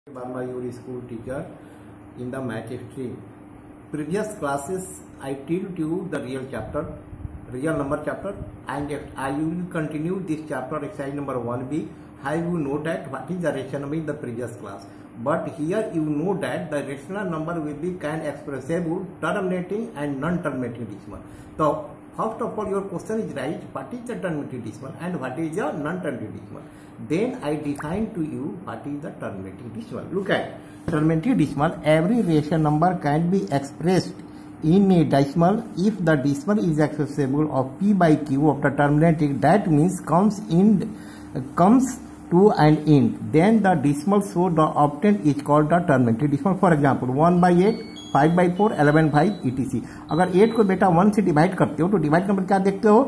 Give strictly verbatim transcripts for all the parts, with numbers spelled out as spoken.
Barma, your school teacher in the math stream. Previous classes I told you the real chapter, real number chapter, and I will continue this chapter exercise number one B. How you know that what is the rational number in the previous class? But here you know that the rational number will be can expressible, terminating and non-terminating decimal. So first of all, your question is right. What is the terminating decimal and what is the non-terminating decimal? Then I define to you what is the terminating decimal. Look at terminating decimal. Every rational number can be expressed in a decimal if the decimal is accessible of p by q of the terminating. That means comes in comes to an end. Then the decimal so the obtained is called the terminating decimal. For example, one by eight, five by four, eleven five E T C. अगर eight को बेटा one से divide करते हो तो divide number क्या देखते हो,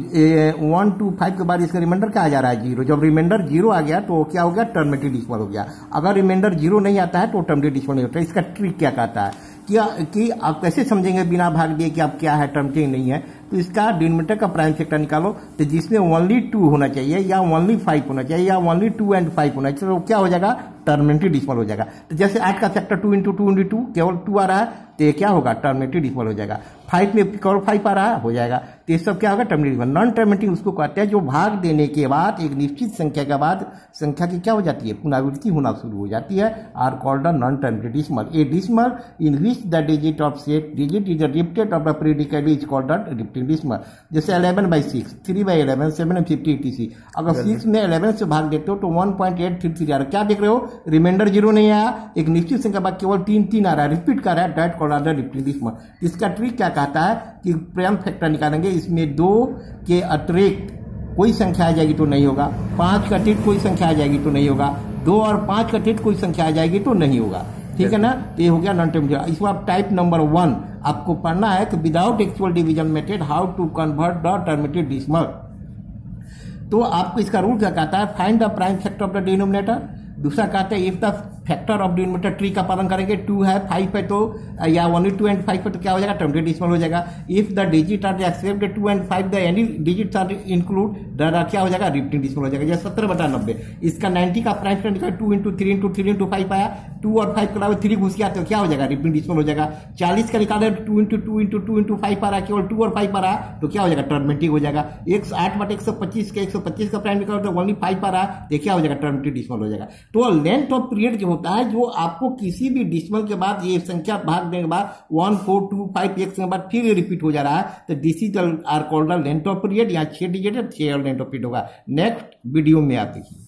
वन टू फाइव के बाद इसका रिमाइंडर क्या आ जा रहा है, जीरो. जब रिमाइंडर जीरो आ गया तो क्या हो गया, टर्मिनेटिव डेसिमल हो गया. अगर रिमाइंडर जीरो नहीं आता है तो टर्मिनेटिव डेसिमल नहीं होता. इसका ट्रिक क्या कहता है क्या कि आप कैसे समझेंगे बिना भाग दिए कि आप क्या है टर्मिनेटिव नहीं है. तो इसका डिनोमिनेटर का प्राइम फैक्टर निकालो, तो जिसमें ओनली टू होना चाहिए या ओनली फाइव होना चाहिए या ओनली टू एंड फाइव होना चाहिए, तो क्या हो जाएगा, टर्मिनेटिव डेसिमल हो जाएगा. तो जैसे आठ का factor two into two into two केवल टू आ रहा है तो ये क्या होगा, टर्मिनेटिव डेसिमल हो जाएगा. फाइव में केवल फाइव आ रहा है, हो जाएगा. तो ये सब क्या होगा, टर्मिनेटिव. नॉन टर्मिनेटिव उसको कहते हैं जो भाग देने के बाद एक निश्चित संख्या के बाद संख्या की क्या हो जाती है, पुनरावृत्ति होना शुरू हो जाती है. Are called the non terminative decimal. A decimal in which the digit of set digit is repeated of the predicate is called the repeated decimal. जैसे eleven by six, three by eleven, seven and fifty etc. अगर six में eleven से भाग देते हो तो one point eight three three आ रहा है. क्या देख रहे हो, रिमाइंडर जीरो नहीं आया, एक निश्चित संख्या बाद केवल तीन तीन आ रहा है, रिपीट कर रहा है. That called the repeated decimal. इसका ट्रिक क्या कहता है कि प्राइम फैक्टर निकालेंगे, इसमें दो के अतिरिक्त कोई संख्या आ जाएगी तो नहीं होगा, पांच का अतिरिक्त कोई संख्या आ जाएगी तो नहीं होगा, दो और पांच का अतिरिक्त कोई संख्या आ जाएगी तो नहीं होगा. ठीक है ना. तो ये हो गया नॉन टर्मिनेटिव. इसको आप टाइप नंबर वन आपको पढ़ना है कि without actual division method how to convert the terminative decimal. तो आपको इसका रूल क्या कहता है, find the prime factor of the denominator. दूसरा कहते हैं if the factor of denominator tree का पालन करेंगे, टू है फाइव है तो या ओनली टू एंड फाइव है तो क्या हो जाएगा, टर्मिनेटिव डेसिमल हो जाएगा. If the digit are except two and five the any digits are include the क्या हो जाएगा, रिपीटिंग डेसिमल हो जाएगा. जैसे सत्तर बटा नब्बे, इसका नाइन्टी का प्राइम फैक्टर निकाल, two into three into three into five आया, टू और फाइव के अलावा थ्री घुस गया तो क्या हो जाएगा, रिपीटिंग डेसिमल हो जाएगा. चालीस का निकाले, two into two into two into five आ रहा है, केवल टू और फाइव आ रहा है तो क्या हो जाएगा, टर्मिनेटिव हो जाएगा. एक सौ आठ बटे एक सौ पच्चीस के एक सौ पच्चीस का प्राइम निकालो तो ओनली फाइव आ रहा है तो क्या हो जाएगा, टर्मिनेटिव डेसिमल हो जाएगा. तो लेंथ ऑफ पीरियड जो होता है, जो आपको किसी भी डेसिमल के बाद ये संख्या भाग देने के बाद वन फोर टू फाइव एक के बाद फिर रिपीट हो जा रहा है, तो this is are called the length of period. यहाँ छह डिजिट है, छह लेंथ ऑफ पीरियड होगा. नेक्स्ट वीडियो में आप देखिए.